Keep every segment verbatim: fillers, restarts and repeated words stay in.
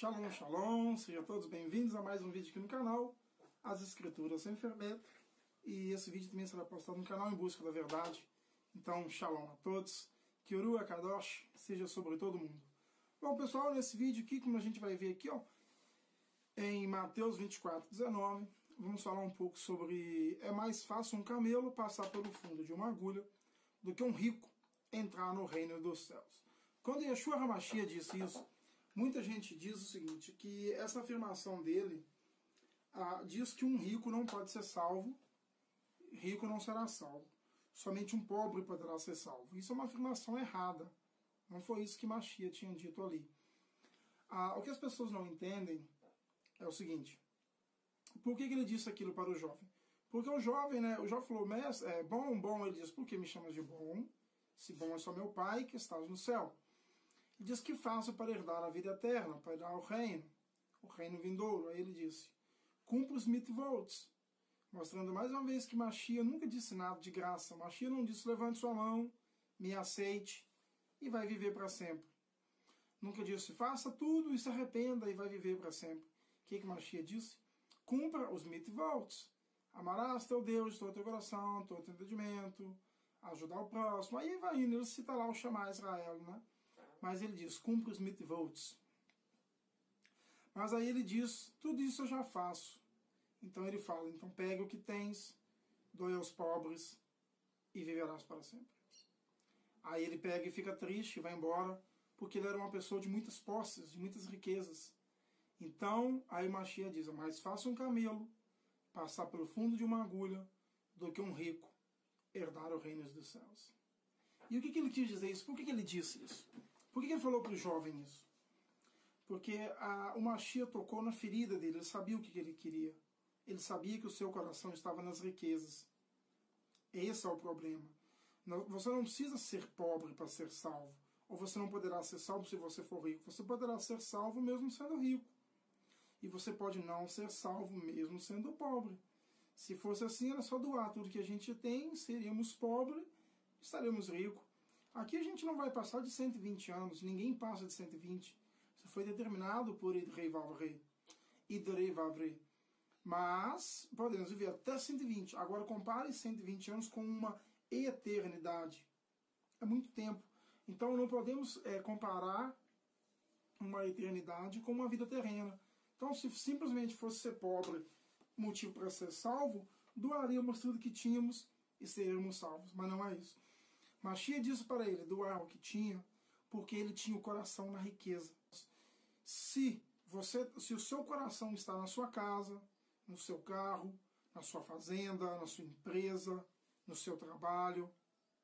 Shalom, shalom, sejam todos bem-vindos a mais um vídeo aqui no canal, As Escrituras Sem Fermento. E esse vídeo também será postado no canal Em Busca da Verdade. Então, shalom a todos, que Uru Akadosh seja sobre todo mundo. Bom, pessoal, nesse vídeo aqui, como a gente vai ver aqui, ó, em Mateus vinte e quatro, dezenove, vamos falar um pouco sobre é mais fácil um camelo passar pelo fundo de uma agulha do que um rico entrar no reino dos céus. Quando Yeshua HaMashiach disse isso, muita gente diz o seguinte, que essa afirmação dele ah, diz que um rico não pode ser salvo, rico não será salvo, somente um pobre poderá ser salvo. Isso é uma afirmação errada, não foi isso que Mashiach tinha dito ali. Ah, o que as pessoas não entendem é o seguinte, por que, que ele disse aquilo para o jovem? Porque o jovem, né, o jovem falou, mestre, é bom, bom, ele diz, por que me chamas de bom? Se bom é só meu Pai que estás no céu. Ele diz que faço para herdar a vida eterna, para herdar o reino, o reino vindouro. Aí ele disse, cumpra os mitzvot, mostrando mais uma vez que Mashiach nunca disse nada de graça. Mashiach não disse, levante sua mão, me aceite e vai viver para sempre. Nunca disse, faça tudo e se arrependa e vai viver para sempre. O que, que Mashiach disse? Cumpra os mitzvot. Amarás teu Deus de todo teu coração, todo teu entendimento, ajudar o próximo. Aí vai indo, ele cita lá o chamar Israel, né? Mas ele diz, cumpre os mitzvot. Mas aí ele diz, tudo isso eu já faço. Então ele fala, então pega o que tens, doe aos pobres e viverás para sempre. Aí ele pega e fica triste e vai embora, porque ele era uma pessoa de muitas posses, de muitas riquezas. Então, aí Mashiach diz, é mais fácil um camelo passar pelo fundo de uma agulha do que um rico herdar o reino dos céus. E o que, que ele quis dizer isso? Por que, que ele disse isso? Por que, que ele falou para o jovem isso? Porque a, o Mashiach tocou na ferida dele, ele sabia o que, que ele queria. Ele sabia que o seu coração estava nas riquezas. Esse é o problema. Não, você não precisa ser pobre para ser salvo. Ou você não poderá ser salvo se você for rico. Você poderá ser salvo mesmo sendo rico. E você pode não ser salvo mesmo sendo pobre. Se fosse assim, era só doar tudo que a gente tem, seríamos pobres, estaremos ricos. Aqui a gente não vai passar de cento e vinte anos, ninguém passa de cento e vinte. Isso foi determinado por Idrei Vavre. Idrei Vavre. Mas podemos viver até cento e vinte. Agora compare cento e vinte anos com uma eternidade. É muito tempo. Então não podemos é, comparar uma eternidade com uma vida terrena. Então se simplesmente fosse ser pobre, motivo para ser salvo, doaríamos tudo que tínhamos e seríamos salvos. Mas não é isso. Mashiach disse para ele doar o que tinha, porque ele tinha o coração na riqueza. Se, você, se o seu coração está na sua casa, no seu carro, na sua fazenda, na sua empresa, no seu trabalho,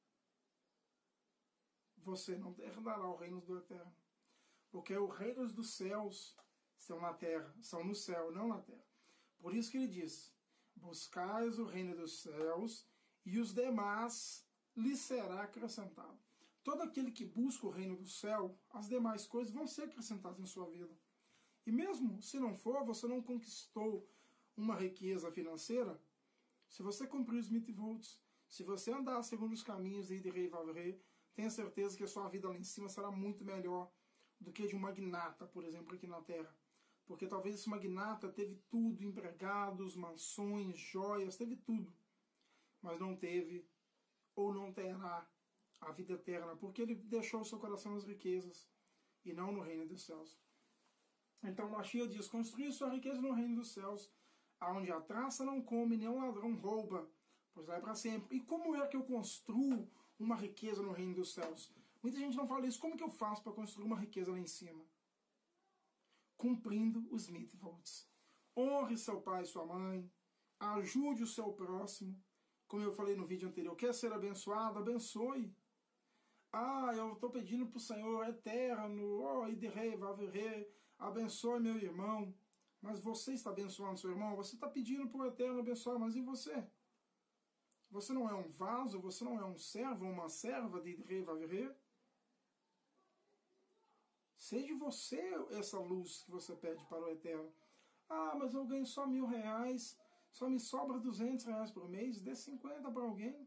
você não herdará o reino do eterno. Porque os reinos dos céus são na terra, são no céu, não na terra. Por isso que ele diz, buscais o reino dos céus e os demais lhes será acrescentado. Todo aquele que busca o reino do céu, as demais coisas vão ser acrescentadas em sua vida. E mesmo se não for, você não conquistou uma riqueza financeira, se você cumprir os mitzvot, se você andar segundo os caminhos de Idrei Vavre, tenha certeza que a sua vida lá em cima será muito melhor do que de um magnata, por exemplo, aqui na Terra. Porque talvez esse magnata teve tudo, empregados, mansões, joias, teve tudo. Mas não teve, ou não terá, a vida eterna, porque ele deixou o seu coração nas riquezas, e não no reino dos céus. Então Mashiach diz, construir sua riqueza no reino dos céus, aonde a traça não come, nem o ladrão rouba, pois lá é para sempre. E como é que eu construo uma riqueza no reino dos céus? Muita gente não fala isso. Como que eu faço para construir uma riqueza lá em cima? Cumprindo os mitzvot. Honre seu pai e sua mãe, ajude o seu próximo. Como eu falei no vídeo anterior, quer ser abençoado? Abençoe. Ah, eu estou pedindo para o Senhor eterno, oh, Idrei Vavre, abençoe meu irmão. Mas você está abençoando seu irmão? Você está pedindo para o eterno abençoar, mas e você? Você não é um vaso, você não é um servo ou uma serva de Idrei Vavre? Seja você essa luz que você pede para o eterno. Ah, mas eu ganho só mil reais, só me sobra duzentos reais por mês, dê cinquenta para alguém.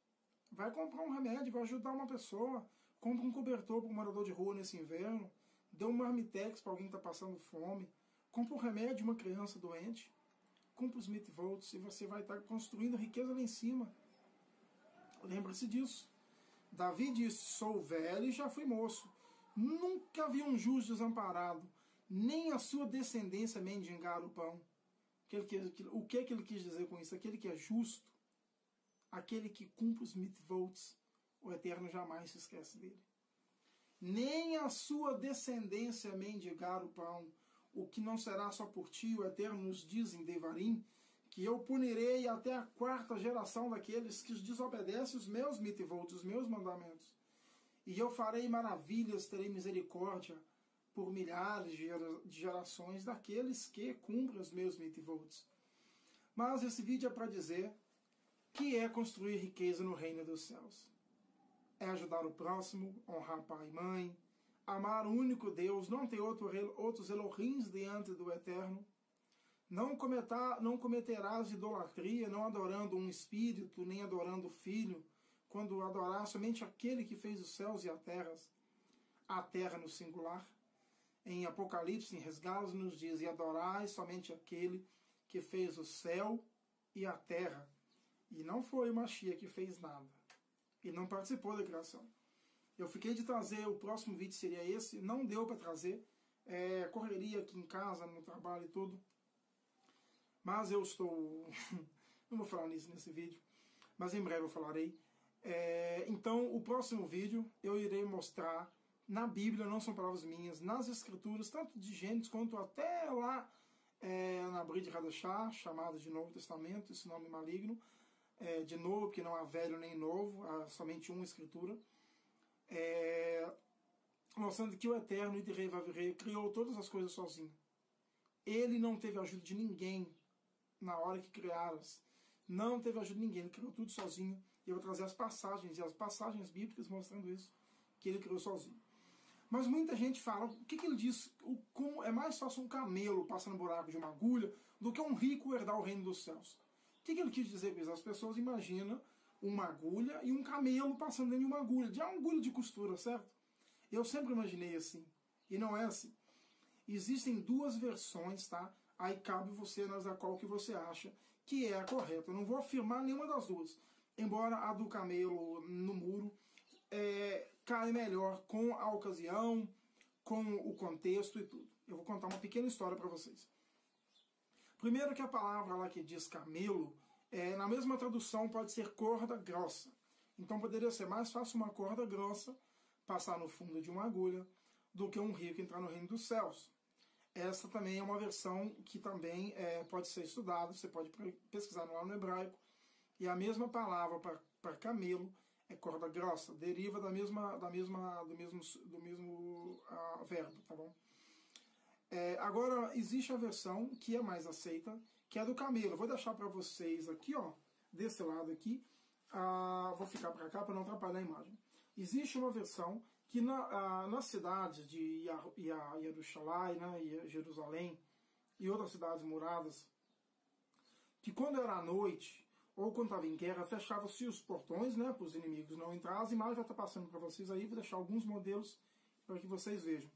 Vai comprar um remédio, vai ajudar uma pessoa. Compra um cobertor para um morador de rua nesse inverno. dê um marmitex para alguém que está passando fome, compra um remédio de uma criança doente, compra os mitvolts e você vai estar construindo riqueza lá em cima. Lembre-se disso. Davi disse, sou velho e já fui moço. Nunca vi um justo desamparado, nem a sua descendência mendigar o pão. O que é que ele quis dizer com isso? Aquele que é justo, aquele que cumpre os mitvolts, o Eterno jamais se esquece dele. Nem a sua descendência mendigar o pão, o que não será só por ti, o Eterno nos diz em Devarim, que eu punirei até a quarta geração daqueles que desobedecem os meus mitvolts, os meus mandamentos. E eu farei maravilhas, terei misericórdia por milhares de gerações daqueles que cumprem os meus mitvolts. Mas esse vídeo é para dizer que é construir riqueza no reino dos céus. É ajudar o próximo, honrar pai e mãe, amar o único Deus, não ter outro, outros Elohims diante do Eterno, não, cometer, não cometerás idolatria, não adorando um espírito, nem adorando o filho, quando adorar somente aquele que fez os céus e a terra, a terra no singular. Em Apocalipse, em Resgalos, nos diz, e adorai somente aquele que fez o céu e a terra. E não foi o Mashiach que fez nada. E não participou da criação. Eu fiquei de trazer, o próximo vídeo seria esse, não deu para trazer. É, correria aqui em casa, no trabalho e tudo. Mas eu estou... não vou falar nisso nesse vídeo, mas em breve eu falarei. É, então, o próximo vídeo eu irei mostrar na Bíblia, não são palavras minhas, nas Escrituras, tanto de Gênesis quanto até lá é, na Brit Hadashah, chamada de Novo Testamento, esse nome maligno, é, de novo, que não há velho nem novo, há somente uma Escritura, é, mostrando que o Eterno, Idirei Vavirei, criou todas as coisas sozinho. Ele não teve ajuda de ninguém na hora que criaram-as. Não teve ajuda de ninguém, ele criou tudo sozinho. E eu vou trazer as passagens, e as passagens bíblicas mostrando isso, que ele criou sozinho. Mas muita gente fala, o que, que ele diz? O, como é mais fácil um camelo passar no buraco de uma agulha do que um rico herdar o reino dos céus. O que, que ele quis dizer com isso? As pessoas imaginam uma agulha e um camelo passando dentro de uma agulha, de uma agulha de costura, certo? Eu sempre imaginei assim, e não é assim. Existem duas versões, tá? Aí cabe você analisar qual que você acha que é a correta. Eu não vou afirmar nenhuma das duas. Embora a do camelo no muro é, cai melhor com a ocasião, com o contexto e tudo. Eu vou contar uma pequena história para vocês. Primeiro que a palavra lá que diz camelo, é, na mesma tradução pode ser corda grossa. Então poderia ser mais fácil uma corda grossa passar no fundo de uma agulha do que um rico entrar no reino dos céus. Essa também é uma versão que também é, pode ser estudada, você pode pesquisar lá no hebraico. E a mesma palavra para camelo é corda grossa, deriva da mesma, da mesma, do mesmo, do mesmo uh, verbo, tá bom? É, agora, existe a versão que é mais aceita, que é do camelo. Eu vou deixar para vocês aqui, ó, desse lado aqui. Uh, vou ficar para cá para não atrapalhar a imagem. Existe uma versão que na, uh, nas cidades de Yerushalayim, né, Jerusalém e outras cidades muradas, que quando era à noite ou quando estava em guerra, fechava-se os portões, né, para os inimigos não entrarem. As imagens vai estar passando para vocês aí, vou deixar alguns modelos para que vocês vejam.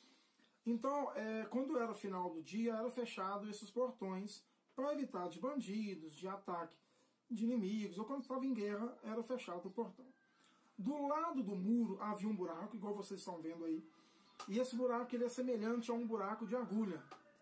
Então, é, quando era final do dia, era fechado esses portões para evitar de bandidos, de ataque de inimigos, ou quando estava em guerra, era fechado o portão. Do lado do muro havia um buraco, igual vocês estão vendo aí, e esse buraco ele é semelhante a um buraco de agulha.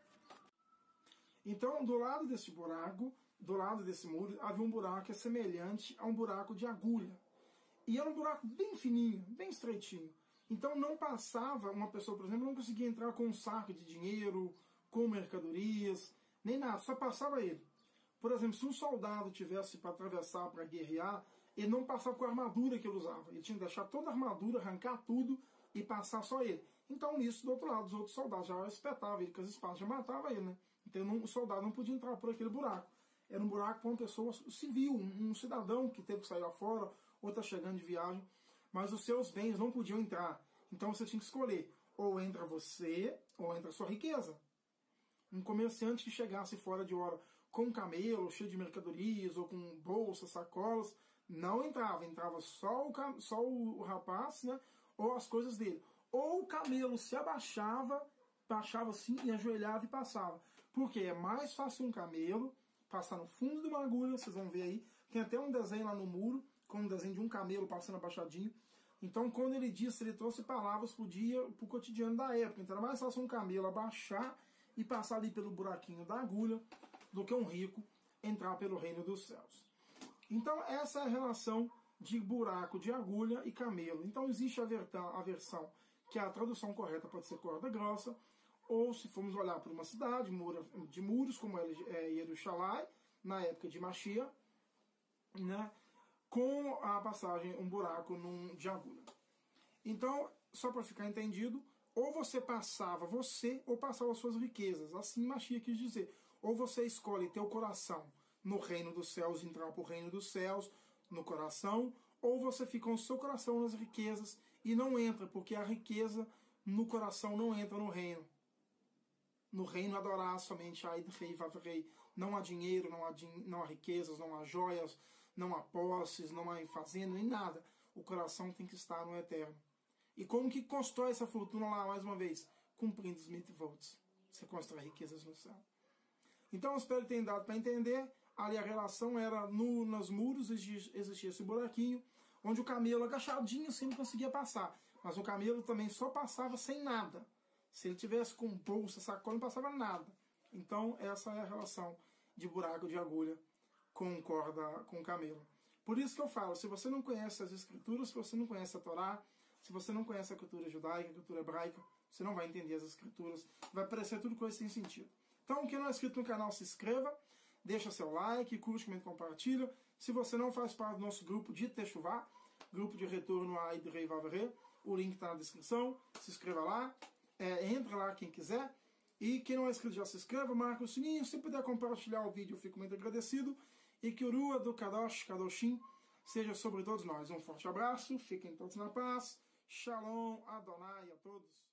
Então, do lado desse buraco, do lado desse muro, havia um buraco que é semelhante a um buraco de agulha. E era um buraco bem fininho, bem estreitinho. Então não passava, uma pessoa, por exemplo, não conseguia entrar com um saco de dinheiro, com mercadorias, nem nada, só passava ele. Por exemplo, se um soldado tivesse para atravessar, para guerrear, ele não passava com a armadura que ele usava. Ele tinha que deixar toda a armadura, arrancar tudo e passar só ele. Então nisso, do outro lado, os outros soldados já espetavam ele com as espadas, já matava ele, né? Então não, o soldado não podia entrar por aquele buraco. Era um buraco para uma pessoa civil, um, um cidadão que teve que sair lá fora, ou está chegando de viagem, mas os seus bens não podiam entrar. Então você tinha que escolher, ou entra você, ou entra a sua riqueza. Um comerciante que chegasse fora de hora com um camelo, cheio de mercadorias, ou com bolsas, sacolas, não entrava. Entrava só o, só o rapaz, né, ou as coisas dele. ou o camelo se abaixava, baixava assim e ajoelhava e passava. Porque é mais fácil um camelo passar no fundo de uma agulha, vocês vão ver aí, tem até um desenho lá no muro, com um desenho de um camelo passando abaixadinho. Então, quando ele disse, ele trouxe palavras para o dia, para o cotidiano da época. Então, era mais fácil um camelo abaixar e passar ali pelo buraquinho da agulha do que um rico entrar pelo reino dos céus. Então, essa é a relação de buraco de agulha e camelo. Então, existe a, a versão que a tradução correta pode ser corda grossa, ou se formos olhar para uma cidade de muros, como é Jerusalém, na época de Mashiach, né, com a passagem, um buraco num, de agulha. Então, só para ficar entendido, ou você passava você, ou passava suas riquezas. Assim Mashiach quis dizer. Ou você escolhe teu coração no reino dos céus, entrar para o reino dos céus, no coração, ou você fica com o seu coração nas riquezas e não entra, porque a riqueza no coração não entra no reino. No reino adorar somente a Rei Vavrei. Não há dinheiro, não há, din não há riquezas, não há joias, não há posses, não há fazenda, nem nada. O coração tem que estar no eterno. E como que constrói essa fortuna lá, mais uma vez? Cumprindo os mitzvot. Você constrói riquezas no céu. Então, eu espero que tenha dado para entender. Ali a relação era, no, nos muros existia esse buraquinho, onde o camelo agachadinho sempre conseguia passar. Mas o camelo também só passava sem nada. Se ele tivesse com bolsa, sacola, não passava nada. Então, essa é a relação de buraco de agulha com corda, com camelo. Por isso que eu falo, se você não conhece as escrituras, se você não conhece a Torá, se você não conhece a cultura judaica, a cultura hebraica, você não vai entender as escrituras, vai parecer tudo coisa sem sentido. Então, quem não é inscrito no canal, se inscreva, deixa seu like, curte, comenta, compartilha. Se você não faz parte do nosso grupo de Teshuvá, grupo de retorno a Idrei Vavrei, o link está na descrição, se inscreva lá, é, entra lá quem quiser. E quem não é inscrito já se inscreva, marca o sininho, se puder compartilhar o vídeo eu fico muito agradecido. E que o Rua do Kadosh, Kadoshim, seja sobre todos nós. Um forte abraço, fiquem todos na paz. Shalom, Adonai a todos.